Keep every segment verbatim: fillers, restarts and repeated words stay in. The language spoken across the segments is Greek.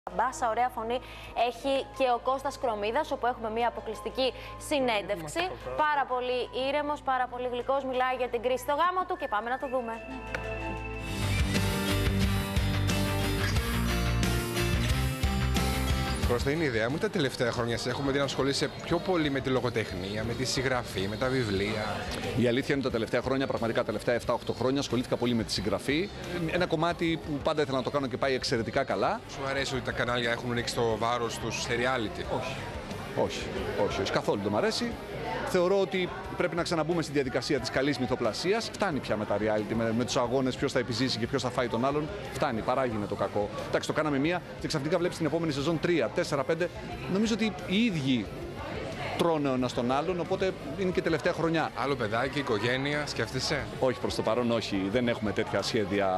Μπάσα, ωραία φωνή έχει και ο Κώστας Κρομίδας, όπου έχουμε μια αποκλειστική συνέντευξη. Πάρα πολύ ήρεμος, πάρα πολύ γλυκός, μιλάει για την κρίση στο γάμο του και πάμε να το δούμε. Κώστα, είναι η ιδέα μου τα τελευταία χρόνια σε έχουμε δει να ασχολείσαι πιο πολύ με τη λογοτεχνία, με τη συγγραφή, με τα βιβλία. Η αλήθεια είναι τα τελευταία χρόνια, πραγματικά τα τελευταία επτά οκτώ χρόνια, ασχολήθηκα πολύ με τη συγγραφή. Ένα κομμάτι που πάντα ήθελα να το κάνω και πάει εξαιρετικά καλά. Σου αρέσει ότι τα κανάλια έχουν ρίξει το βάρος τους σε reality? Όχι. Όχι, όχι, όχι. Καθόλου δεν μου αρέσει. Θεωρώ ότι πρέπει να ξαναμπούμε στη διαδικασία της καλής μυθοπλασίας. Φτάνει πια με τα reality, με, με τους αγώνες, ποιος θα επιζήσει και ποιος θα φάει τον άλλον. Φτάνει, παράγει το κακό. Εντάξει, το κάναμε μία και ξαφνικά βλέπεις την επόμενη σεζόν τρία, τέσσερα, πέντε. Νομίζω ότι οι ίδιοι τρώνε ο ένας τον άλλον, οπότε είναι και τελευταία χρονιά. Άλλο παιδάκι, οικογένεια, σκέφτεσαι? Όχι, προς το παρόν όχι. Δεν έχουμε τέτοια σχέδια.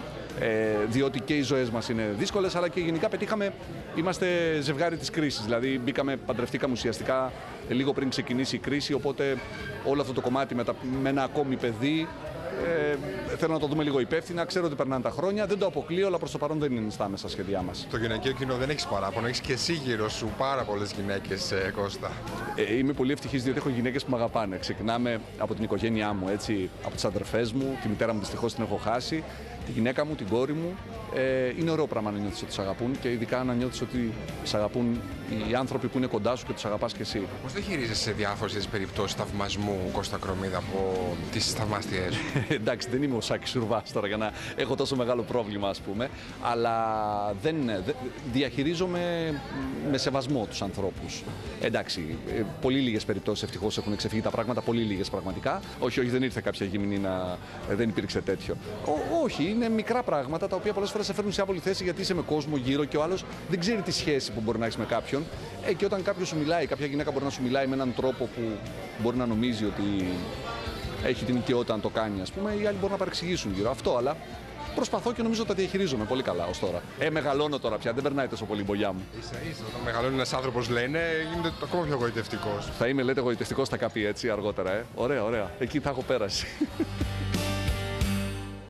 Ε, διότι και οι ζωές μας είναι δύσκολες, αλλά και γενικά πετύχαμε, είμαστε ζευγάρι της κρίσης. Δηλαδή μπήκαμε, παντρευτήκαμε ουσιαστικά λίγο πριν ξεκινήσει η κρίση, οπότε όλο αυτό το κομμάτι με, τα, με ένα ακόμη παιδί ε, θέλω να το δούμε λίγο υπεύθυνα. Ξέρω ότι περνάνε τα χρόνια, δεν το αποκλείω, αλλά προς το παρόν δεν είναι στα μέσα σχέδιά μας. Το γυναικείο κοινό δεν έχεις παράπονο, έχεις και εσύ γύρω σου πάρα πολλές γυναίκες, ε, Κώστα. Ε, είμαι πολύ ευτυχής διότι έχω γυναίκες που με αγαπάνε. Ξεκινάμε από την οικογένειά μου, έτσι, από τις αδερφές μου, τη μητέρα μου δυστυχώς την έχω χάσει. Τη γυναίκα μου, την κόρη μου. Ε, είναι ωραίο πράγμα να νιώθεις ότι σε αγαπούν και ειδικά να νιώθεις ότι σε αγαπούν οι άνθρωποι που είναι κοντά σου και τους αγαπάς και εσύ. Πώς δεν χειρίζεσαι διάφορες περιπτώσεις θαυμασμού, Κώστα Κρομίδα, από τις θαυμάστιές σου? Εντάξει, δεν είμαι ο Σάκης Σουρβάς τώρα για να έχω τόσο μεγάλο πρόβλημα, ας πούμε. Αλλά δεν, δεν διαχειρίζομαι με σεβασμό τους ανθρώπους. Εντάξει, πολύ λίγες περιπτώσεις ευτυχώς έχουν ξεφύγει τα πράγματα, πολύ λίγες πραγματικά. Όχι, όχι, δεν ήρθε κάποια γυμνή να. Δεν υπήρξε τέτοιο. Ό, όχι, είναι μικρά πράγματα τα οποία πολλές φορές σε φέρνουν σε άβολη θέση γιατί είσαι με κόσμο γύρω και ο άλλος δεν ξέρει τη σχέση που μπορεί να έχει με κάποιον. Ε, και όταν κάποιος σου μιλάει, κάποια γυναίκα μπορεί να σου μιλάει με έναν τρόπο που μπορεί να νομίζει ότι έχει την οικειότητα να το κάνει, ας πούμε, οι άλλοι μπορούν να παρεξηγήσουν γύρω αυτό, αλλά προσπαθώ και νομίζω ότι τα διαχειρίζομαι πολύ καλά ως τώρα. Ε, μεγαλώνω τώρα πια, δεν περνάει τόσο πολύ η μπογιά μου. Ίσα ίσα, όταν μεγαλώνει ένας άνθρωπος, λένε, γίνεται ακόμα πιο γοητευτικός. Θα είμαι, λέτε, γοητευτικός, θα καπεί έτσι αργότερα, ε. Ωραία, ωραία. Εκεί θα έχω πέρασει.